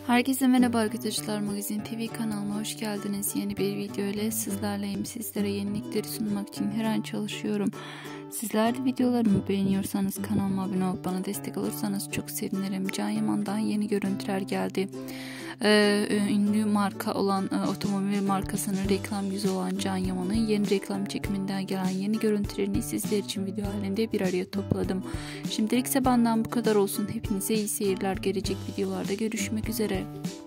Herkese merhaba arkadaşlar, Magazin TV kanalıma hoş geldiniz. Yeni bir video ile sizlerleyim. Sizlere yenilikleri sunmak için her an çalışıyorum. Sizler de videolarımı beğeniyorsanız kanalıma abone olup bana destek olursanız çok sevinirim. Can Yaman'dan yeni görüntüler geldi. Ünlü marka olan otomobil markasının reklam yüzü olan Can Yaman'ın yeni reklam çekiminden gelen yeni görüntülerini sizler için video halinde bir araya topladım. Şimdilik ise benden bu kadar olsun. Hepinize iyi seyirler. Gelecek videolarda görüşmek üzere.